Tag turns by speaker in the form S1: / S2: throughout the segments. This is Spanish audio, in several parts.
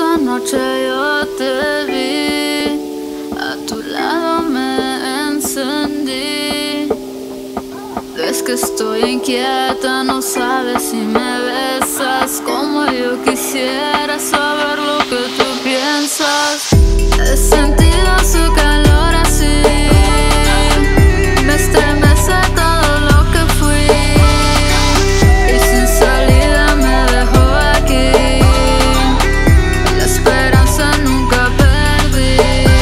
S1: Esa noche yo te vi, a tu lado me encendí. Ves que estoy inquieta, no sabes si me besas como yo quisiera saber lo que tú piensas. He sentido su calor así, me estremece todo lo que fui, y sin salida me dejó aquí. La esperanza nunca perdí.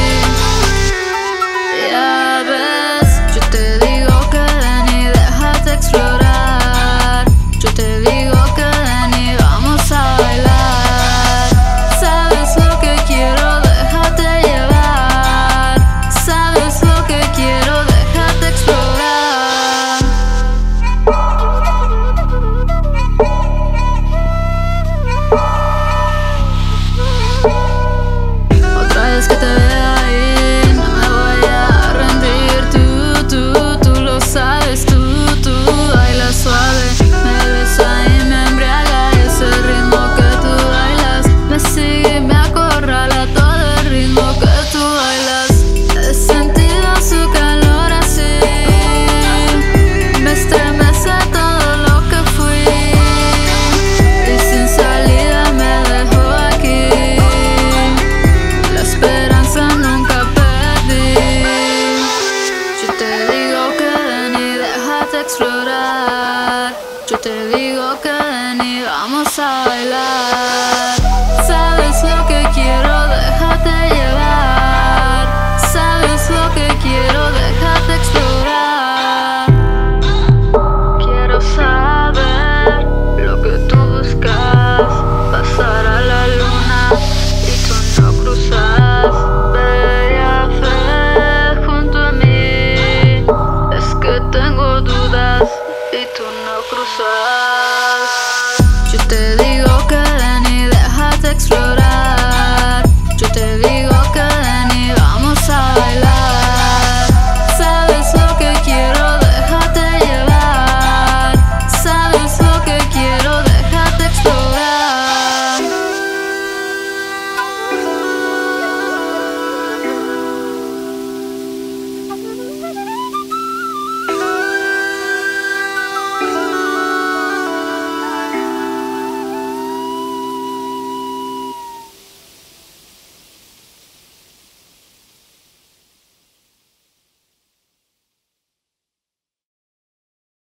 S1: Ya ves, yo te digo que ven y déjate explorar. Yo te digo que ven y vamos a bailar. Sabes lo que quiero, déjate llevar. Sabes lo que quiero, déjate explorar. Otra vez que te vea ahí, no me voy a rendir. Tú lo sabes, tú bailas suave, me besa y me embriaga. Ese ritmo que tú bailas me sigue y me acorrala, todo el ritmo que tú bailas. He sentido su calor así, me estremece todo lo que fui, y sin salida me dejó aquí. La esperanza nunca perdí. Yo te digo que ven y déjate explorar. Yo te digo que ven y vamos a bailar. Sabes lo que quiero, déjate llevar. Sabes lo que